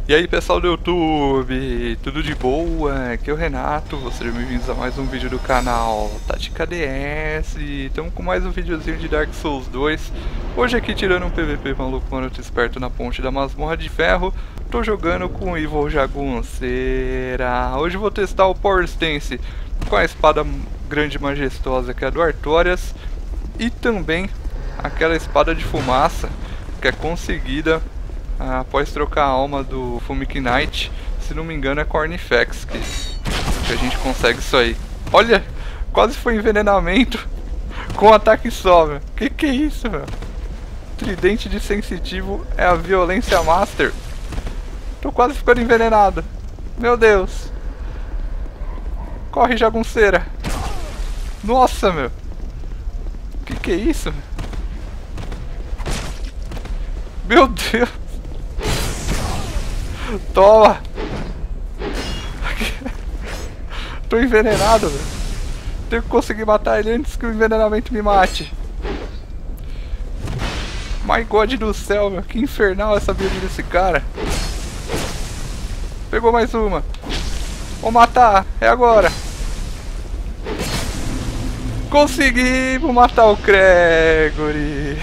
E aí pessoal do YouTube, tudo de boa? Aqui é o Renato, sejam bem-vindos a mais um vídeo do canal Tática DS. Estamos com mais um videozinho de Dark Souls 2. Hoje aqui tirando um PVP maluco, mano, eu tô esperto na ponte da masmorra de ferro. Tô jogando com o Evil Jagunceira. Hoje eu vou testar o Power Stance com a espada grande e majestosa que é a do Artorias. E também aquela espada de fumaça que é conseguida após trocar a alma do Fumic Knight, se não me engano é Cornifex que a gente consegue isso aí. Olha, quase foi envenenamento com um ataque só, meu. Que é isso, meu? Tridente de sensitivo é a violência master. Tô quase ficando envenenado. Meu Deus. Corre, jagunceira. Nossa, meu. Que é isso? Meu Deus. Toma! Tô envenenado, velho. Tenho que conseguir matar ele antes que o envenenamento me mate. My God do céu, meu. Que infernal essa build desse cara. Pegou mais uma. Vou matar. É agora. Conseguimos matar o Gregory.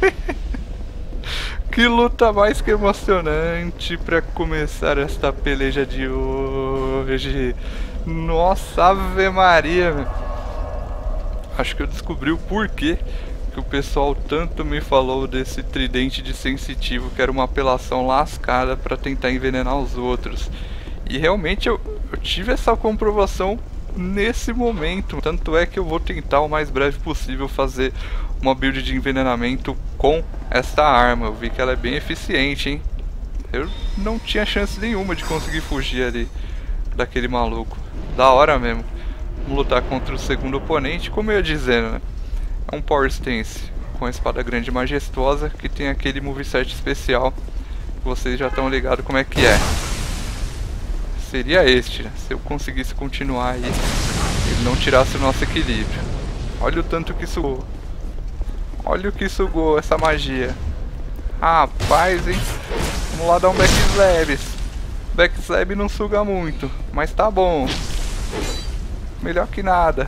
Que luta mais que emocionante pra começar esta peleja de hoje. Nossa, Ave Maria, meu. Acho que eu descobri o porquê que o pessoal tanto me falou desse tridente de sensitivo, que era uma apelação lascada pra tentar envenenar os outros. E realmente eu tive essa comprovação nesse momento. Tanto é que eu vou tentar o mais breve possível fazer uma build de envenenamento com essa arma. Eu vi que ela é bem eficiente, hein? Eu não tinha chance nenhuma de conseguir fugir ali daquele maluco. Da hora mesmo. Vamos lutar contra o segundo oponente. Como eu ia dizendo, né? É um Power Stance com a espada grande e majestosa, que tem aquele moveset especial. Vocês já estão ligados como é que é. Seria este, né? Se eu conseguisse continuar aí, ele não tirasse o nosso equilíbrio. Olha o tanto que sugou. Olha o que sugou essa magia. Rapaz, hein? Vamos lá dar um backslab. Backslab não suga muito, mas tá bom. Melhor que nada.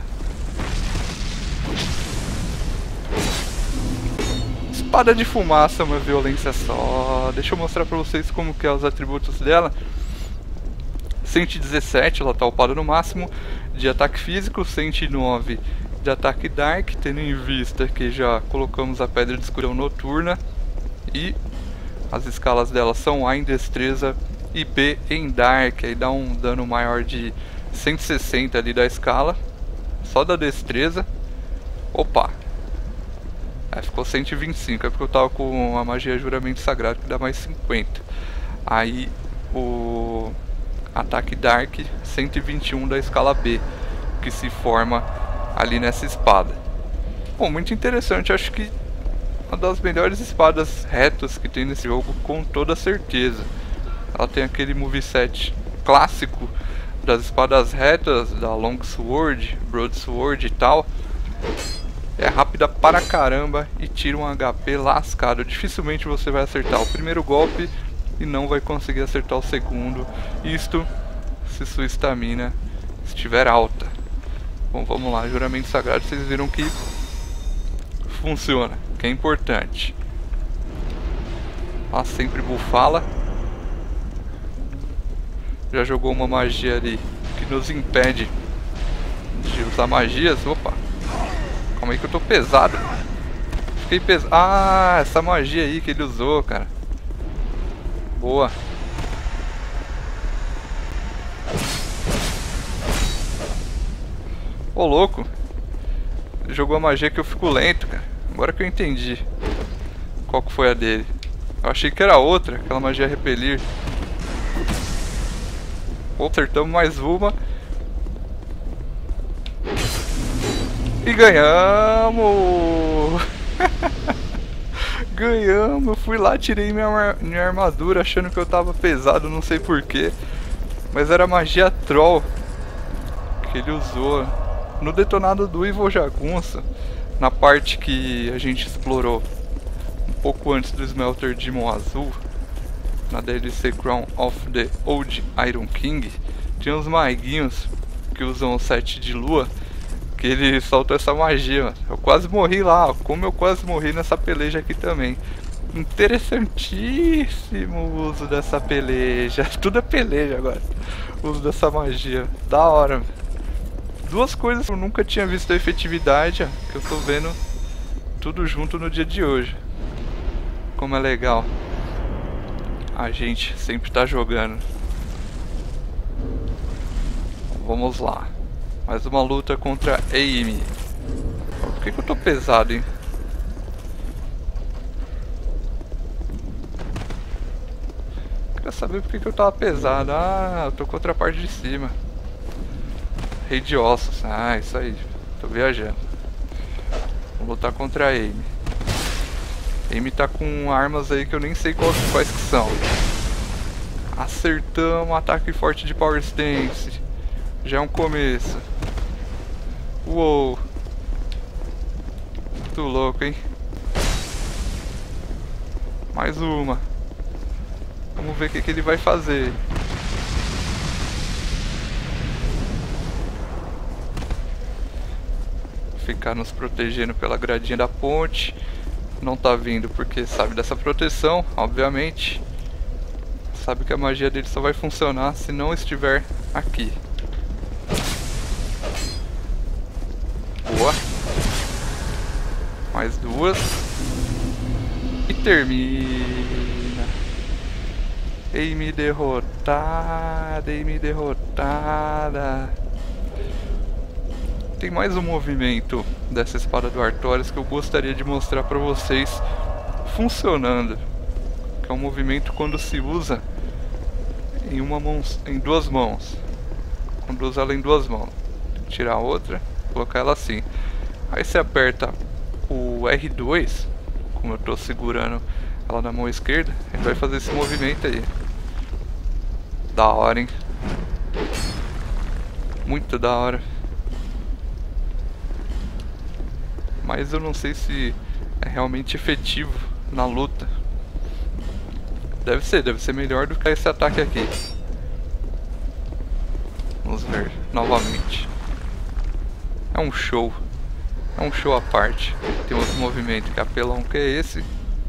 Espada de fumaça, uma violência só. Deixa eu mostrar pra vocês como que é os atributos dela. 117, ela tá upada no máximo de ataque físico, 109 de ataque dark, tendo em vista que já colocamos a pedra de escuridão noturna e as escalas dela são A em destreza e B em dark, aí dá um dano maior de 160 ali da escala, só da destreza. Opa! Ficou 125, é porque eu tava com a magia juramento sagrado que dá mais 50. Aí o ataque Dark 121 da escala B, que se forma ali nessa espada. Bom, muito interessante, acho que uma das melhores espadas retas que tem nesse jogo, com toda certeza. Ela tem aquele moveset clássico das espadas retas, da Long Sword, Broadsword e tal. É rápida para caramba e tira um HP lascado. Dificilmente você vai acertar o primeiro golpe e não vai conseguir acertar o segundo. Isto se sua estamina estiver alta. Bom, vamos lá, juramento sagrado, vocês viram que funciona, que é importante. Ela sempre bufala. Já jogou uma magia ali que nos impede de usar magias. Opa, calma aí que eu tô pesado. Fiquei pesado. Ah, essa magia aí que ele usou, cara. Boa. Ô louco. Ele jogou a magia que eu fico lento, cara. Agora que eu entendi qual que foi a dele. Eu achei que era outra, aquela magia repelir. Acertamos mais uma. E ganhamos! Ganhamos! Eu fui lá, tirei minha armadura achando que eu tava pesado, não sei porquê. Mas era magia troll que ele usou no detonado do Evil Jagunça, na parte que a gente explorou um pouco antes do Smelter Demon Azul. na DLC Crown of the Old Iron King, tinha uns maguinhos que usam o set de lua, que ele soltou essa magia, mano. Eu quase morri lá, ó, como eu quase morri nessa peleja aqui também. Interessantíssimo o uso dessa peleja. Tudo é peleja agora. O uso dessa magia. Da hora, mano. Duas coisas que eu nunca tinha visto a efetividade, ó, que eu tô vendo tudo junto no dia de hoje. Como é legal. A gente sempre tá jogando. Vamos lá. Mais uma luta contra Amy. Por que eu tô pesado, hein? Queria saber por que eu tava pesado. Ah, eu tô contra a parte de cima. Rei de ossos. Ah, isso aí. Tô viajando. Vou lutar contra a Amy. Amy tá com armas aí que eu nem sei quais que são. Acertamos, ataque forte de Power Stance. Já é um começo. Uou. Muito louco, hein? Mais uma. Vamos ver o que ele vai fazer. Ficar nos protegendo pela gradinha da ponte. Não tá vindo porque sabe dessa proteção, obviamente. Sabe que a magia dele só vai funcionar se não estiver aqui. Boa. Mais duas. E termina. Amy derrotada. Amy derrotada. Tem mais um movimento dessa espada do Artorias que eu gostaria de mostrar pra vocês funcionando. Que é um movimento quando se usa em duas mãos. Quando usa ela em duas mãos. Tirar a outra, colocar ela assim. Aí você aperta o R2, como eu tô segurando ela na mão esquerda, ele vai fazer esse movimento aí. Da hora, hein? Muito da hora. Mas eu não sei se é realmente efetivo na luta. Deve ser melhor do que esse ataque aqui. Vamos ver novamente. É um show à parte. Tem outro movimento que é apelão, que é esse.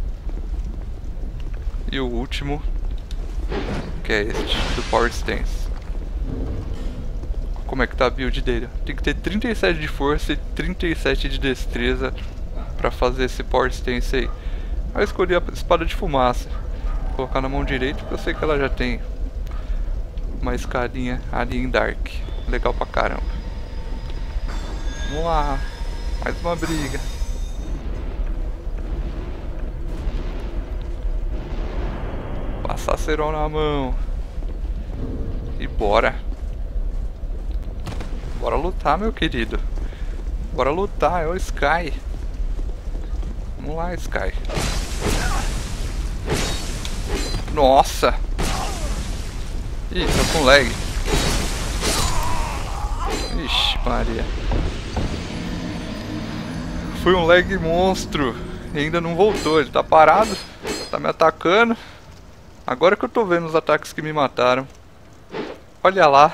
E o último, que é este, do Power Stance. Como é que tá a build dele? Tem que ter 37 de força e 37 de destreza pra fazer esse Power Stance aí. Aí eu escolhi a espada de fumaça. Vou colocar na mão direita porque eu sei que ela já tem uma escadinha ali em Dark. Legal pra caramba. Vamos lá. Mais uma briga. Passar cerol na mão. E bora. Bora lutar, meu querido. Bora lutar, é o Sky. Vamos lá, Sky. Nossa. Ih, tô com lag. Ixi, Maria. Foi um lag monstro. E ainda não voltou, ele tá parado. Tá me atacando. Agora que eu tô vendo os ataques que me mataram. Olha lá.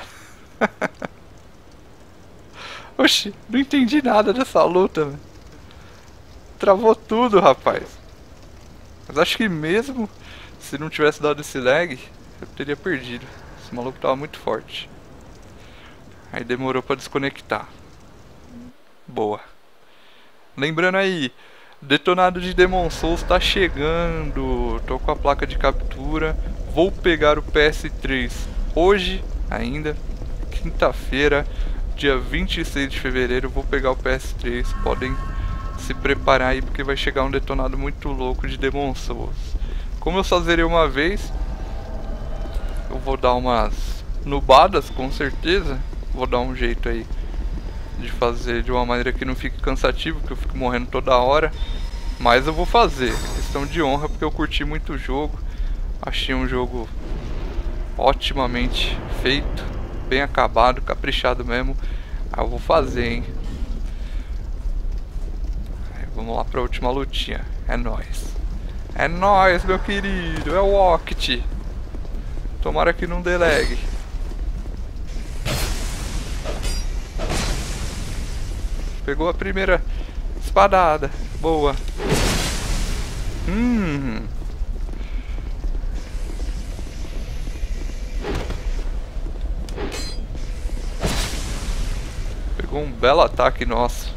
Oxi, não entendi nada dessa luta, véio. Travou tudo, rapaz. Mas acho que mesmo se não tivesse dado esse lag, eu teria perdido. Esse maluco tava muito forte. Aí demorou pra desconectar. Boa. Lembrando aí, Detonado de Demon Souls tá chegando. Tô com a placa de captura. Vou pegar o PS3 hoje ainda, quinta-feira, dia 26 de fevereiro. Vou pegar o PS3. Podem se preparar aí porque vai chegar um detonado muito louco de Demon Souls. Como eu só zerei uma vez, eu vou dar umas nubadas com certeza. Vou dar um jeito aí de fazer de uma maneira que não fique cansativo, que eu fico morrendo toda hora. Mas eu vou fazer, questão de honra, porque eu curti muito o jogo. Achei um jogo otimamente feito, bem acabado, caprichado mesmo. Aí eu vou fazer, hein. Aí, vamos lá pra última lutinha. É nóis. É nóis, meu querido. É o Octi. Tomara que não dê lag. Pegou a primeira espadada. Boa. Pegou um belo ataque nosso.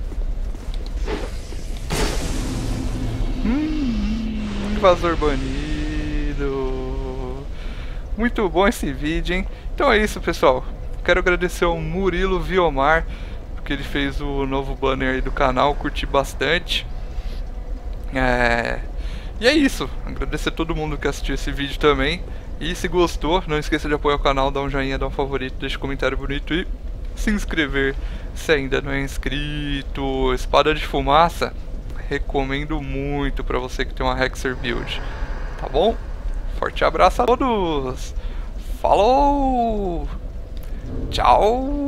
Invasor banido. Muito bom esse vídeo, hein? Então é isso, pessoal. Quero agradecer ao Murilo Viomar, porque ele fez o novo banner aí do canal. Curti bastante. E é isso. Agradecer a todo mundo que assistiu esse vídeo também. E se gostou, não esqueça de apoiar o canal, dar um joinha, dar um favorito, deixa um comentário bonito e se inscrever se ainda não é inscrito. Espada de fumaça, recomendo muito pra você que tem uma Hexer build. Tá bom? Forte abraço a todos. Falou! Tchau!